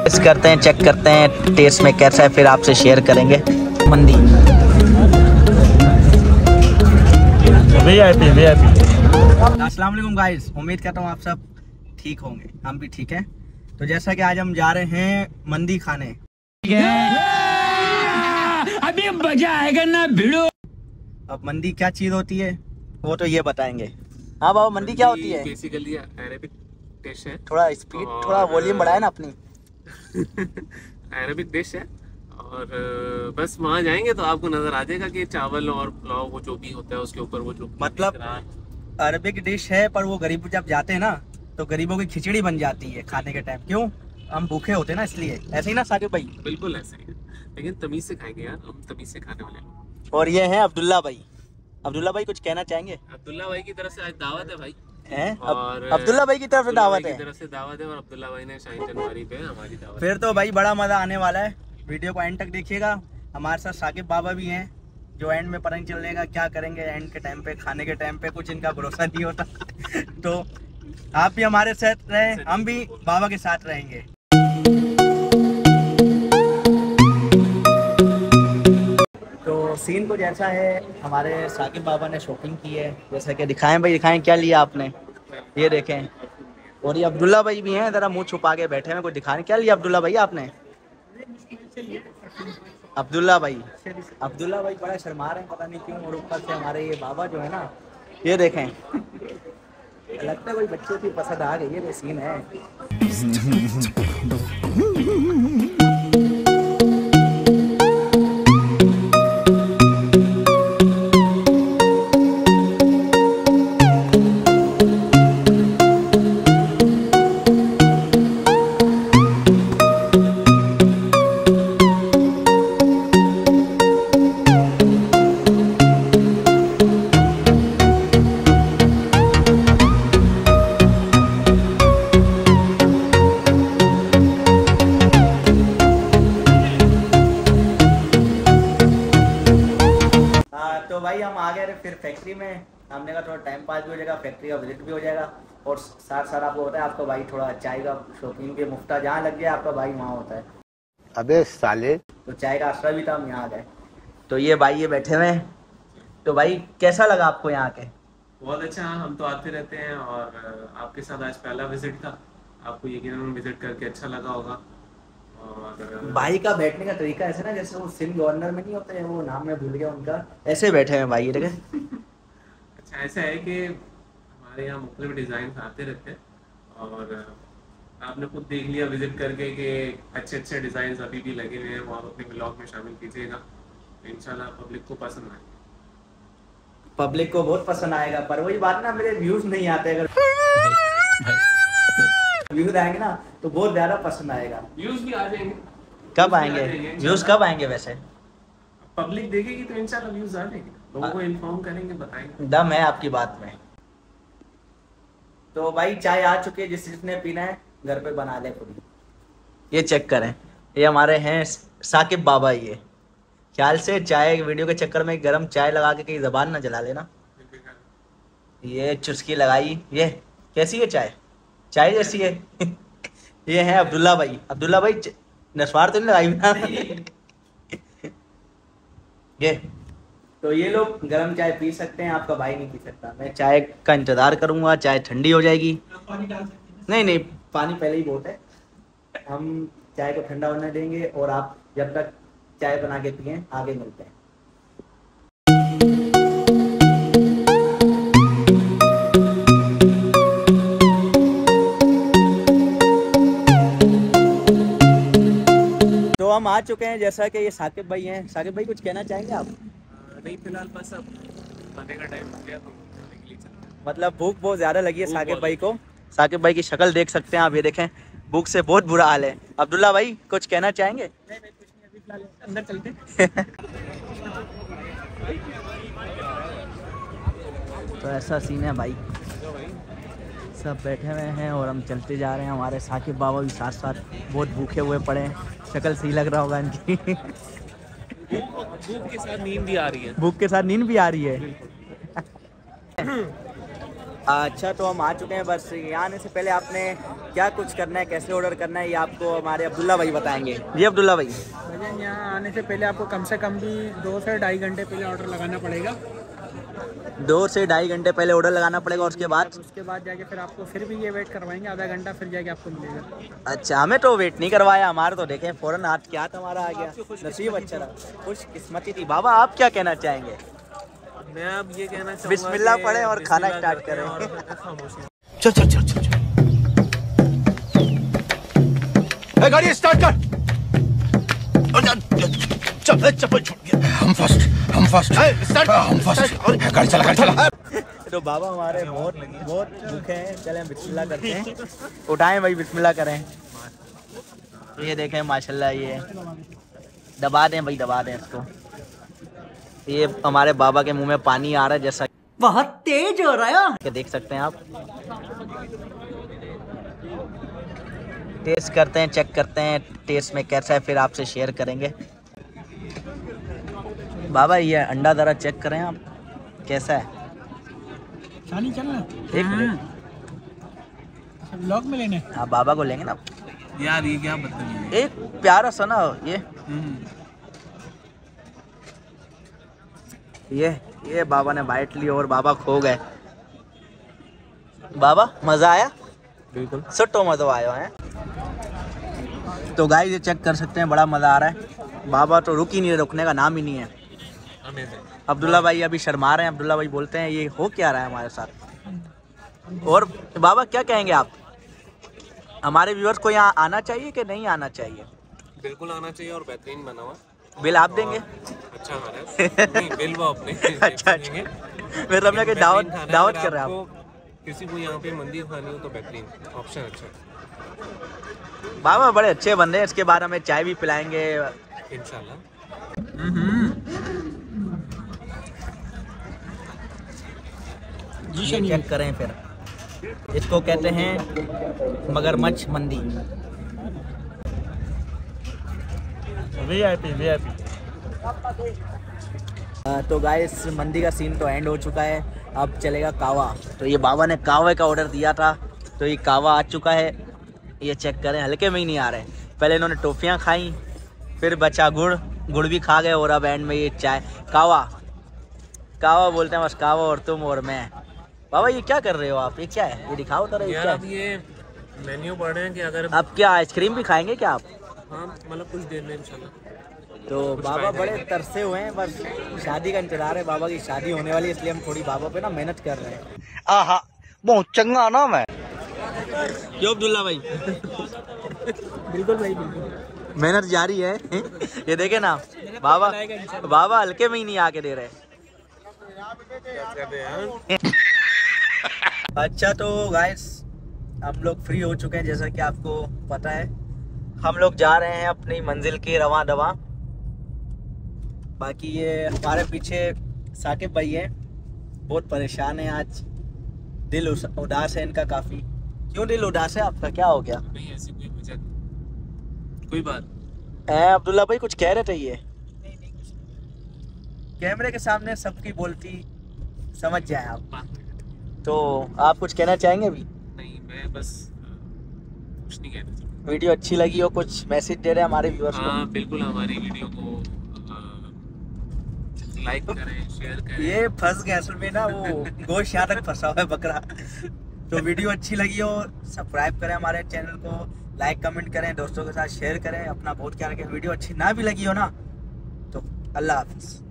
Test करते हैं, check करते हैं टेस्ट में कैसा है, फिर आपसे शेयर करेंगे। मंदी अस्सलाम वालेकुम गाइस, उम्मीद करता हूँ आप सब ठीक होंगे, हम भी ठीक हैं। तो जैसा कि आज हम जा रहे हैं मंदी खाने। अभी मजा आएगा ना भिड़ो। अब मंदी क्या चीज़ होती है वो तो ये बताएंगे। हाँ बाबा, मंदी क्या होती है? बेसिकली अरेबिक डिश है। थोड़ा स्पीड, थोड़ा वॉल्यूम बढ़ाए ना अपनी। अरेबिक डिश है और बस वहाँ जाएंगे तो आपको नजर आ जाएगा कि चावल और पुलाव वो जो भी होता है उसके ऊपर वो जो मतलब अरबिक डिश है, पर वो गरीब जब जाते हैं ना तो गरीबों की खिचड़ी बन जाती है खाने के टाइम। क्यों? हम भूखे होते हैं ना, इसलिए। ऐसे ही ना साकिब भाई? बिल्कुल ऐसे ही है, लेकिन तमीज से खाएंगे यार, हम तमीज से खाने वाले लोग। और ये हैं अब्दुल्ला भाई। अब्दुल्ला भाई कुछ कहना चाहेंगे? अब्दुल्ला भाई की तरफ से आज दावत है भाई। और अब्दुल्ला भाई की तरफ से दावत है? तरफ से दावत है और अब्दुल्ला भाई ने शाइन जनवरी पे हमारी दावत। फिर तो भाई बड़ा मजा आने वाला है, वीडियो को एंड तक देखिएगा। हमारे साथ साकिब बाबा भी हैं, जो एंड में पता नहीं चलेगा क्या करेंगे एंड के टाइम पे, खाने के टाइम पे कुछ इनका भरोसा नहीं होता। तो आप भी हमारे साथ रहें, हम भी बाबा के साथ रहेंगे। तो सीन को जैसा है, हमारे साकिब बाबा ने शॉपिंग की है, जैसा कि दिखाएं भाई, दिखाएं क्या लिया आपने, ये देखें। और ये अब्दुल्ला भाई भी हैं, ज़रा मुंह छुपा के बैठे हैं, कुछ दिखाने। क्या लिया अब्दुल्ला भाई आपने? अब्दुल्ला भाई बड़ा शर्मा रहे हैं, पता नहीं क्यों। और ऊपर से हमारे ये बाबा जो है ना, ये देखें, लगता है कोई बच्चे की पसंद आ गई है, ये सीन है। तो भाई हम आ गए फिर फैक्ट्री में। हमने कहा थोड़ा टाइम पास भी हो जाएगा, फैक्ट्री का विजिट भी हो जाएगा, और साथ साथ आपको होता है आपका भाई थोड़ा चाय का शौकीन भी, मुफ्ता जहाँ लग गया आपका भाई वहाँ होता है। अबे साले, तो चाय का आसरा भी था, हम यहाँ आ गए। तो ये भाई ये बैठे हुए हैं। तो भाई कैसा लगा आपको यहाँ के? बहुत अच्छा, हम तो आते रहते हैं और आपके साथ आज पहला विजिट था, आपको यकीनन विजिट करके अच्छा लगा होगा। और भाई का बैठने का तरीका ऐसे ना, जैसे वो सिंध गवर्नर में नहीं होते हैं, वो नाम मैं भूल गया उनका, ऐसे बैठे हैं भाई। देखे अच्छा, ऐसा है कि हमारे यहाँ मुख्तलिफ डिज़ाइन आते रहते हैं और आपने खुद देख लिया विजिट करके कि अच्छे अच्छे डिज़ाइन अभी भी लगे हुए हैं, वो आप अपने ब्लॉग में शामिल कीजिएगा, तो इंशाल्लाह पब्लिक को पसंद आएगा। पब्लिक को बहुत पसंद आएगा, पर वही बात ना, मेरे व्यूज नहीं आते। अगर व्यूज आएंगे ना तो बहुत ज्यादा पसंद आएगा। व्यूज भी आ जाएंगे। कब आएंगे व्यूज? कब आएंगे वैसे? पब्लिक देखेगी तो इंशाल्लाह व्यूज आ जाएंगे, लोगों को इन्फॉर्म करेंगे, बताएंगे। दम है आपकी बात में। तो भाई चाय आ चुकी है, जिसने पीना है घर पे बना ले खुद। ये चेक करें, ये हमारे हैं साकिब बाबा। ये ख्याल से चाय वीडियो के चक्कर में गरम चाय लगा के कहीं जबान ना जला लेना। ये चुस्की लगाई, ये कैसी है चाय? चाय जैसी है। ये है अब्दुल्ला भाई। अब्दुल्ला भाई नस्वार तो नहीं लगाई ना? ये तो ये लोग गरम चाय पी सकते हैं, आपका भाई नहीं पी सकता। मैं चाय का इंतजार करूंगा, चाय ठंडी हो जाएगी। नहीं नहीं, पानी पहले ही बहुत है, हम चाय को ठंडा होने देंगे और आप जब तक चाय बना के पिए, आगे मिलते हैं। तो हम आ चुके हैं, जैसा कि ये साकिब भाई हैं। साकिब भाई कुछ कहना चाहेंगे आप? नहीं, फिलहाल बस अब खाने का टाइम हो गया तो खाने के लिए चलते हैं। मतलब भूख बहुत ज्यादा लगी है साकिब भाई को। साकिब भाई की शक्ल देख सकते हैं आप, ये देखें, भूख से बहुत बुरा हाल है। अब्दुल्ला भाई कुछ कहना चाहेंगे? नहीं, कुछ नहीं, अभी फिलहाल अंदर चलते हैं। तो ऐसा सीन है भाई, सब बैठे हुए हैं और हम चलते जा रहे हैं। हमारे साकिब बाबा भी साथ साथ बहुत भूखे हुए पड़े हैं, शक्ल सही लग रहा होगा इनकी। भूख के साथ नींद भी आ रही है। भूख के साथ नींद भी आ रही है। अच्छा, तो हम आ चुके हैं। बस यहाँ आने से पहले आपने क्या कुछ करना है, कैसे ऑर्डर करना है, ये आपको हमारे अब्दुल्ला भाई बताएंगे। जी अब्दुल्ला भाई। भजन यहाँ आने से पहले आपको कम से कम भी 2 से 2.5 घंटे पहले ऑर्डर लगाना पड़ेगा। 2 से 2.5 घंटे पहले ऑर्डर लगाना पड़ेगा। उसके बाद जाके फिर आपको फिर भी ये वेट करवाएंगे आधा घंटा, फिर जाके आपको मिलेगा। अच्छा, हमें तो वेट नहीं करवाया, हमारे तो देखें फ़ौरन हाथ क्या हमारा आ गया। नसीब अच्छा रहा, खुश किस्मती थी। बाबा आप क्या कहना चाहेंगे? मैं अब ये कहना चाहूँगा बिस्मिल्लाह पढ़े और खाना स्टार्ट करें। चल चल चल चल चल गाड़ी स्टार्ट कर। चल चप्पल छूट गया। हम फर्स्ट हम फर्स्ट गाड़ी चला। तो बाबा हमारे बहुत भूखे हैं, चलें बिस्मिल्लाह करते हैं। उठाएं भाई, बिस्मिल्लाह करें। ये देखें माशाल्लाह, ये दबा दें भाई, दबा दें इसको। ये हमारे बाबा के मुंह में पानी आ रहा है, जैसा बहुत तेज हो रहा है, क्या देख सकते हैं आप। टेस्ट करते हैं, चेक करते हैं टेस्ट में कैसा है, फिर आपसे शेयर करेंगे। बाबा ये अंडा ज़रा चेक करें आप, कैसा है। शानी चलना एक मिनट, ब्लॉग में लेने। हाँ बाबा को लेंगे ना यार, ये क्या बदतमीज। एक प्यारा सा ना ये बाबा ने बाइट ली और बाबा खो गए। बाबा मजा आया? बिल्कुल सट्टो मजा आया है। तो गाइस ये चेक कर सकते हैं, बड़ा मजा आ रहा है। बाबा तो रुक ही नहीं, रुकने का नाम ही नहीं है। अब्दुल्ला भाई अभी शर्मा रहे हैं। अब्दुल्ला भाई बोलते हैं ये हो क्या रहा है हमारे साथ। और बाबा क्या कहेंगे आप, हमारे व्यूअर्स को यहाँ आना चाहिए कि नहीं आना चाहिए? बिल्कुल आना चाहिए और बेहतरीन बना हुआ। बिल आप देंगे? अच्छा खाना है। नहीं, बिल वो अपने अच्छा अच्छा, मैं समझा कि दावत कर रहे हैं आप। किसी को यहाँ पे मंदिर खानी हो तो बेहतरीन ऑप्शन अच्छा है। बाबा बड़े अच्छे बंदे हैं, इसके बाद हमें चाय भी पिलाएंगे इंशाल्लाह। ये चेक करें फिर, इसको कहते हैं मगरमच्छ मंदी। VIP। तो गाइस मंदी का सीन तो एंड हो चुका है, अब चलेगा कावा। तो ये बाबा ने कावे का ऑर्डर दिया था, तो ये कावा आ चुका है। ये चेक करें, हल्के में ही नहीं आ रहे। पहले इन्होंने टॉफियाँ खाई, फिर बचा गुड़ भी खा गए, और अब एंड में ये चाय। कावा बोलते हैं बस, कावा और तुम और मैं। बाबा ये क्या कर रहे हो आप, ये क्या है, ये दिखाओ तो। यार अब ये मेन्यू पढ़ रहे हैं कि अगर अब क्या आइसक्रीम भी खाएंगे क्या आप? हाँ मतलब कुछ देर में इंशाल्लाह। तो बाबा बड़े तरसे हुए हैं, बस शादी का इंतजार है। बाबा की शादी होने वाली है, इसलिए हम थोड़ी बाबा पे ना मेहनत कर रहे हैं। आहा बहुत चंगा नाम है। क्यों अब्दुल्ला भाई? बिल्कुल भाई, बिल्कुल मेहनत जारी है। ये देखे ना बाबा हल्के में ही नहीं आके दे रहे। अच्छा तो गाइस हम लोग फ्री हो चुके हैं, जैसा कि आपको पता है। हम लोग जा रहे हैं अपनी मंजिल की रवां दवा। बाकी ये हमारे पीछे साकिब भाई है, बहुत परेशान है आज, दिल उदास है इनका काफ़ी। क्यों दिल उदास है आपका, क्या हो गया? नहीं ऐसी कोई वजह, कोई बात। अब्दुल्ला भाई कुछ कह रहे थे, ये कैमरे के सामने सबकी बोलती समझ जाए आप, तो आप कुछ कहना चाहेंगे भी? नहीं, मैं बस कुछ नहीं कहना चाहूँगा। वीडियो अच्छी लगी हो, कुछ मैसेज दे रहे हैं हमारे व्यूअर्स को? हाँ बिल्कुल, हमारी वीडियो को लाइक करें, शेयर करें। ये फंस गया असल में ना, वो गोश्त यहाँ तक फंसा हुआ है बकरा। तो वीडियो अच्छी लगी हो सब्सक्राइब करें हमारे चैनल को, लाइक कमेंट करें, दोस्तों के साथ शेयर करें, अपना बहुत ख्याल रखें। वीडियो अच्छी ना भी लगी हो ना तो अल्लाह हाफिज़।